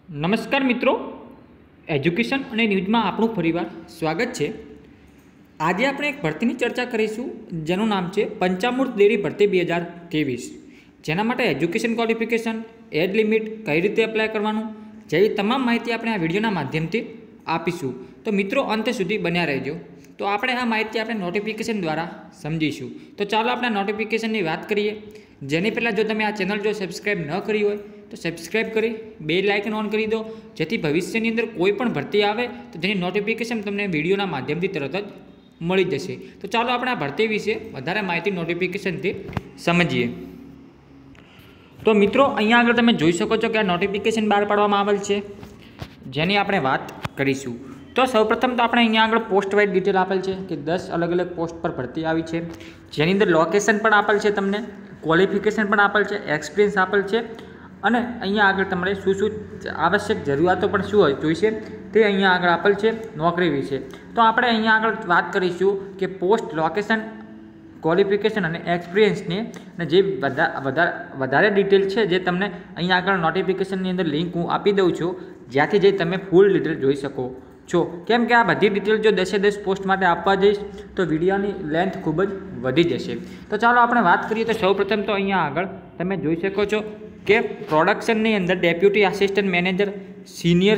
નમસ્કાર મિત્રો, એજ્યુકેશન અને ન્યૂઝમાં આપણું ફરીવાર સ્વાગત છે। આજે આપણે એક ભરતીની ચર્ચા કરીશું જેનું નામ છે પંચામૃત ડેરી ભરતી 2023, જેના માટે એજ્યુકેશન ક્વોલિફિકેશન, એજ લિમિટ, કઈ રીતે એપ્લાય કરવાનું જેવી તમામ માહિતી આપણે આ વિડીયોના માધ્યમથી આપીશું। તો મિત્રો અંત સુધી બન્યા રહેજો। તો આપણે આ માહિતી આપણે નોટિફિકેશન દ્વારા સમજીશું। તો ચાલો આપણે નોટિફિકેશનની વાત કરીએ। જેની પહેલાં જો તમે આ ચેનલ સબસ્ક્રાઈબ ન કરી હોય તો સબસ્ક્રાઈબ કરી બેલ આઇકન ઓન કરી દો, જેથી ભવિષ્યની અંદર કોઈ પણ ભરતી આવે તો તેની નોટિફિકેશન તમને વિડીયોના માધ્યમથી તરત જ મળી જશે। તો ચાલો આપણે આ ભરતી વિશે વધારે માહિતી નોટિફિકેશનથી સમજીએ। તો મિત્રો અહીંયા આગળ તમે જોઈ શકો છો કે આ નોટિફિકેશન બહાર પાડવામાં આવેલ છે, જેની આપણે વાત કરીશું। તો સૌપ્રથમ તો આપણે અહીંયા આગળ પોસ્ટ વાઇઝ ડિટેલ આપેલ છે કે 10 અલગ અલગ પોસ્ટ પર ભરતી આવી છે, જેની અંદર લોકેશન પણ આપેલ છે, તમને ક્વોલિફિકેશન પણ આપેલ છે, એક્સપિરિયન્સ આપેલ છે, અને અહીંયા આગળ તમારે શું શું આવશ્યક જરૂરિયાતો પણ શું હોય જોઈશે તે અહીંયા આગળ આપેલ છે નોકરી વિશે। તો આપણે અહીંયા આગળ વાત કરીશું કે પોસ્ટ, લોકેશન, ક્વોલિફિકેશન અને એક્સપિરિયન્સની અને જે વધારે ડિટેલ છે જે તમને અહીંયા આગળ નોટિફિકેશનની અંદર લિંક હું આપી દઉં છું, જ્યાંથી જઈ તમે ફૂલ ડિટેલ જોઈ શકો છો। કેમ કે આ બધી ડિટેલ જો 10 પોસ્ટ માટે આપવા જઈશ તો વિડીયોની લેન્થ ખૂબ જ વધી જશે। તો ચાલો આપણે વાત કરીએ। તો સૌપ્રથમ તો અહીંયા આગળ તમે જોઈ શકો છો કે પ્રોડક્શનની અંદર deputy assistant manager, senior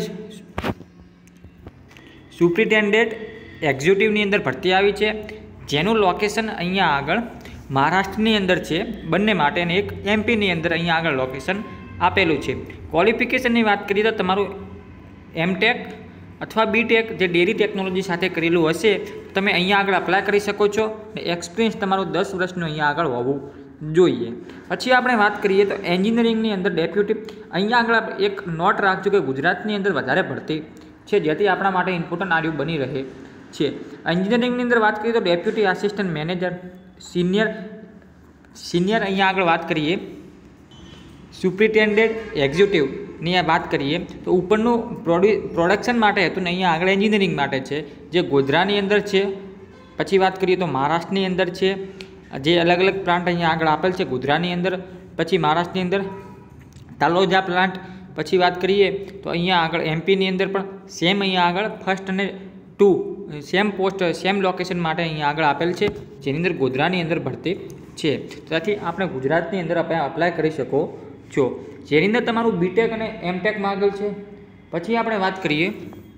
superintendent એક્ઝિક્યુટિવની અંદર ભરતી આવી છે, જેનું લોકેશન અહીંયા આગળ મહારાષ્ટ્રની અંદર છે બંને માટે, અને એક એમપીની અંદર અહીંયા આગળ લોકેશન આપેલું છે। ક્વોલિફિકેશનની વાત કરીએ તો તમારું એમટેક અથવા બીટેક જે ડેરી ટેકનોલોજી સાથે કરેલું હશે તમે અહીંયા આગળ અપ્લાય કરી શકો છો, અને એક્સપિરિયન્સ તમારું 10 વર્ષનું અહીંયા આગળ હોવું જોઈએ। પછી આપણે વાત કરીએ તો એન્જિનિયરિંગની અંદર ડેપ્યુટી, અહીંયા આગળ એક નોટ રાખજો કે ગુજરાતની અંદર વધારે ભરતી છે, જેથી આપણા માટે ઇમ્પોર્ટન્ટ આર્યુ બની રહે છે। એન્જિનિયરિંગની અંદર વાત કરીએ તો ડેપ્યુટી આસિસ્ટન્ટ મેનેજર, સિનિયર અહીંયા આગળ વાત કરીએ સુપ્રિન્ટેન્ડન્ટ એક્ઝિક્યુટિવની વાત કરીએ તો ઉપરનું પ્રોડક્શન માટે હતું ને અહીંયા આગળ એન્જિનિયરિંગ માટે છે, જે ગોધરાની અંદર છે। પછી વાત કરીએ તો મહારાષ્ટ્રની અંદર છે, જે અલગ અલગ પ્લાન્ટ અહીંયા આગળ આપેલ છે ગોધરાની અંદર, પછી મહારાષ્ટ્રની અંદર તાલોજા પ્લાન્ટ। પછી વાત કરીએ તો અહીંયા આગળ એમપીની અંદર પણ સેમ અહીંયા આગળ 1 અને 2 સેમ પોસ્ટ સેમ લોકેશન માટે અહીંયા આગળ આપેલ છે, જેની અંદર ગોધરાની અંદર ભરતી છે। ત્યાંથી આપણે ગુજરાતની અંદર અપ્લાય કરી શકો છો, જેની અંદર તમારું બીટેક અને એમટેક માગેલ છે। પછી આપણે વાત કરીએ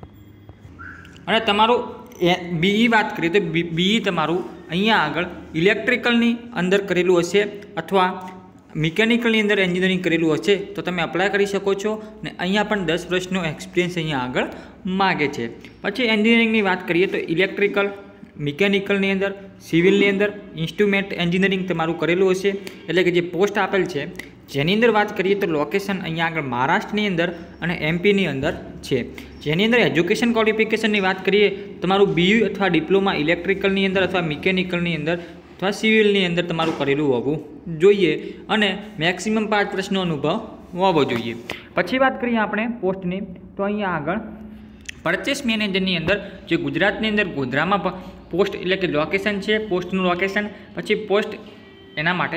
અને તમારું બીઈ વાત કરીએ તો બીઈ તમારું અહીંયા આગળ ઇલેક્ટ્રિકલની અંદર કરેલું હશે અથવા મિકેનિકલની અંદર એન્જિનિયરિંગ કરેલું હશે તો તમે અપ્લાય કરી શકો છો, ને અહીંયા પણ 10 વર્ષનો એક્સપિરિયન્સ અહીંયા આગળ માગે છે। પછી એન્જિનિયરિંગની વાત કરીએ તો ઇલેક્ટ્રિકલ, મિકેનિકલની અંદર, સિવિલની અંદર ઇન્સ્ટ્રુમેન્ટ એન્જિનિયરિંગ તમારું કરેલું હશે, એટલે કે જે પોસ્ટ આપેલ છે જેની અંદર વાત કરીએ તો લોકેશન અહીંયા આગળ મહારાષ્ટ્રની અંદર અને એમપીની અંદર છે। જેની અંદર એજ્યુકેશન ક્વોલિફિકેશનની વાત કરીએ તમારું બીયુ અથવા ડિપ્લોમા ઇલેક્ટ્રિકલની અંદર અથવા મિકેનિકલની અંદર અથવા સિવિલની અંદર તમારું કરેલું હોવું જોઈએ, અને મેક્સિમમ 5 વર્ષનો અનુભવ હોવો જોઈએ। પછી વાત કરીએ આપણે પોસ્ટની તો અહીંયા આગળ પરચેસ મેનેજરની અંદર જે ગુજરાતની અંદર ગોધરામાં પોસ્ટ એટલે કે લોકેશન છે, પોસ્ટનું લોકેશન। પછી પોસ્ટ એના માટે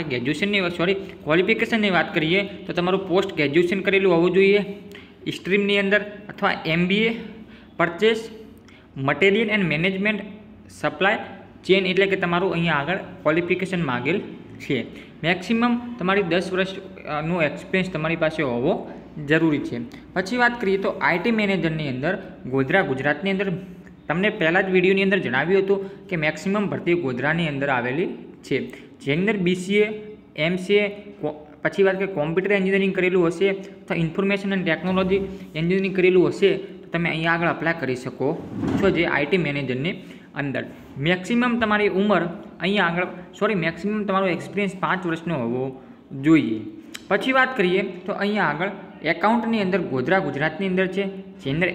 ક્વોલિફિકેશનની વાત કરીએ તો તમારું પોસ્ટ ગ્રેજ્યુએશન કરેલું હોવું જોઈએ સ્ટ્રીમની અંદર, અથવા MBA, purchase, material and management, supply chain, એટલે કે તમારું અહીંયા આગળ ક્વોલિફિકેશન માગેલ છે। મેક્સિમમ તમારી 10 વર્ષનું એક્સપિરિયન્સ તમારી પાસે હોવો જરૂરી છે। પછી વાત કરીએ તો IT મેનેજરની અંદર ગોધરા ગુજરાતની અંદર તમને પહેલાં જ વિડીયોની અંદર જણાવ્યું હતું કે મેક્સિમમ ભરતી ગોધરાની અંદર આવેલી છે, જેની અંદર BCA, MCA, પછી વાત કરીએ કોમ્પ્યુટર એન્જિનિયરિંગ કરેલું હશે અથવા ઇન્ફોર્મેશન એન્ડ ટેકનોલોજી એન્જિનિયરિંગ કરેલું હશે તો તમે અહીંયા આગળ અપ્લાય કરી શકો છો, જે IT મેનેજરની અંદર। મેક્સિમમ તમારી ઉંમર અહીંયા આગળ મેક્સિમમ તમારો એક્સપિરિયન્સ 5 વર્ષનો હોવો જોઈએ। પછી વાત કરીએ તો અહીંયા આગળ એકાઉન્ટની અંદર ગોધરા ગુજરાતની અંદર છે, જેની અંદર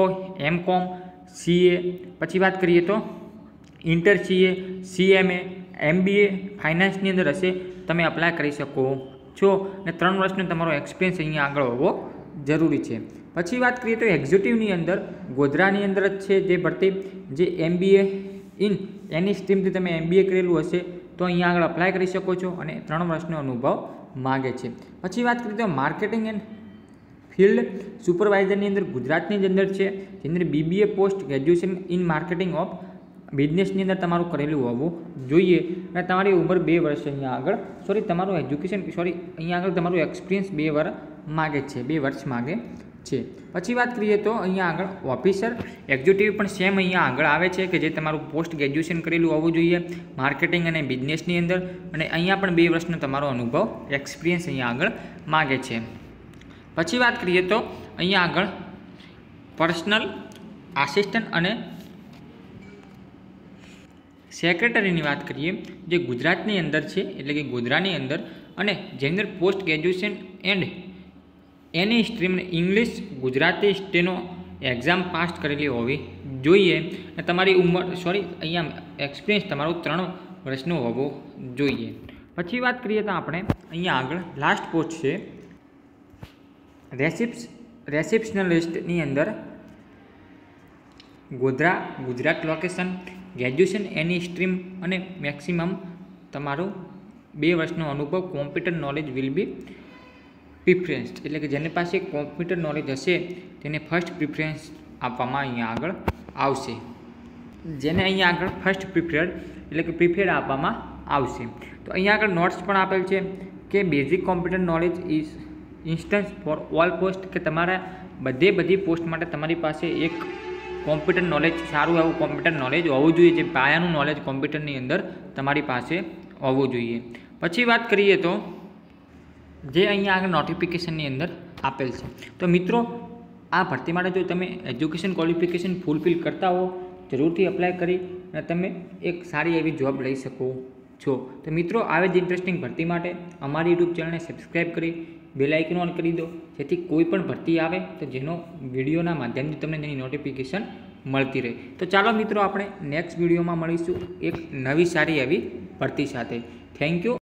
MCOM, CA, પછી વાત કરીએ તો ઇન્ટર CA, CMA, MBA ફાઇનાન્સની અંદર હશે તમે અપ્લાય કરી શકો છો, અને 3 વર્ષનો તમારો એક્સપિરિયન્સ અહીંયા આગળ હોવો જરૂરી છે। પછી વાત કરીએ તો એક્ઝિક્યુટિવની અંદર ગોધરાની અંદર જ છે જે ભરતી, જે MBA ઇન એની સ્ટ્રીમથી તમે MBA કરેલું હશે તો અહીંયા આગળ અપ્લાય કરી શકો છો, અને 3 વર્ષનો અનુભવ માગે છે। પછી વાત કરીએ તો માર્કેટિંગ એન્ડ ફિલ્ડ સુપરવાઇઝરની અંદર ગુજરાતની જ અંદર છે, જેની અંદર BBA post graduation in marketing of બિઝનેસની અંદર તમારું કરેલું હોવું જોઈએ અને તમારી ઉંમર 2 વર્ષ અહીંયા આગળ તમારું એજ્યુકેશન અહીંયા આગળ તમારું એક્સપિરિયન્સ 2 વર્ષ માગે છે, 2 વર્ષ માગે છે. પછી વાત કરીએ તો અહીંયા આગળ ઓફિસર એક્ઝિક્યુટિવ પણ સેમ અહીંયા આગળ આવે છે કે જે તમારું પોસ્ટ ગ્રેજ્યુએશન કરેલું હોવું જોઈએ માર્કેટિંગ અને બિઝનેસની અંદર, અને અહીંયા પણ 2 વર્ષનો તમારો અનુભવ એક્સપિરિયન્સ અહીંયા આગળ માગે છે. પછી વાત કરીએ તો અહીંયા આગળ પર્સનલ આસિસ્ટન્ટ અને સેક્રેટરીની વાત કરીએ જે ગુજરાતની અંદર છે, એટલે કે ગોધરાની અંદર, અને જેની અંદર પોસ્ટ ગ્રેજ્યુએશન એન્ડ એની stream English Gujarati steno exam pass કરેલી હોવી જોઈએ અને તમારી ઉંમર અહીંયા એક્સપિરિયન્સ તમારું 3 વર્ષનું હોવું જોઈએ. પછી વાત કરીએ તો આપણે અહીંયા આગળ લાસ્ટ પોસ્ટ છે રેસિપ્શનલિસ્ટની અંદર ગોધરા ગુજરાત લોકેશન, ગ્રેજ્યુએશન એની સ્ટ્રીમ અને મેક્સિમમ તમારું 2 વર્ષનો અનુભવ, computer knowledge will be preference, એટલે કે જેની પાસે કોમ્પ્યુટર નોલેજ હશે તેને ફર્સ્ટ પ્રિફરન્સ આપવામાં અહીંયા આગળ આવશે. જેને અહીંયા આગળ ફર્સ્ટ પ્રિફર્ડ એટલે કે પ્રિફેર્ડ આપવામાં આવશે. તો અહીંયા આગળ નોટ્સ પણ આપેલ છે કે basic computer knowledge is instance for all post, કે તમારા બધી પોસ્ટ માટે તમારી પાસે એક કોમ્પ્યુટર નોલેજ, સારું એવું કોમ્પ્યુટર નોલેજ હોવું જોઈએ, જે પાયાનું નોલેજ કોમ્પ્યુટરની અંદર તમારી પાસે હોવું જોઈએ. પછી વાત કરીએ તો જે અહીંયા આગળ નોટિફિકેશનની અંદર આપેલ છે. તો મિત્રો આ ભરતી માટે જો તમે એજ્યુકેશન ક્વોલિફિકેશન ફૂલફિલ કરતા હો જરૂરથી એપ્લાય કરી અને તમે એક સારી એવી જોબ લઈ શકો છો. તો મિત્રો આવી જ ઇન્ટરેસ્ટિંગ ભરતી માટે અમારી યુટ્યુબ ચેનલને સબસ્ક્રાઈબ કરી બેલ આઇકન ઓન કરી દો, જેથી કોઈ પણ ભરતી આવે તો જેનો વિડીયોના માધ્યમથી તમને તેની નોટિફિકેશન મળતી રહે. તો ચાલો મિત્રો આપણે નેક્સ્ટ વિડીયોમાં મળીશું એક નવી સારી એવી ભરતી સાથે. Thank you.